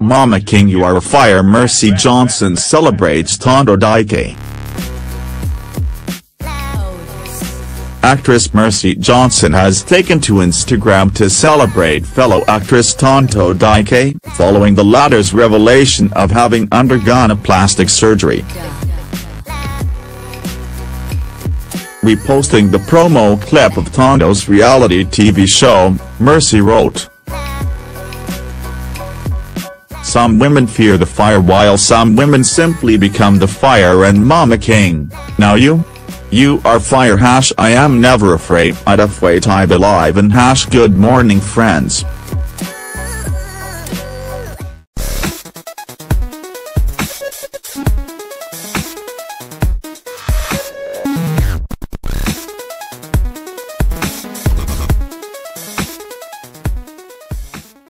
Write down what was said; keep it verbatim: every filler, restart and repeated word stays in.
Mama King you are a fire. Mercy Johnson celebrates Tonto Dikeh. Actress Mercy Johnson has taken to Instagram to celebrate fellow actress Tonto Dikeh, following the latter's revelation of having undergone a plastic surgery. Reposting the promo clip of Tonto's reality T V show, Mercy wrote, "Some women fear the fire while some women simply become the fire, and Mama King, now you? You are fire hash I am never afraid I'd wait I believe in hash good morning friends."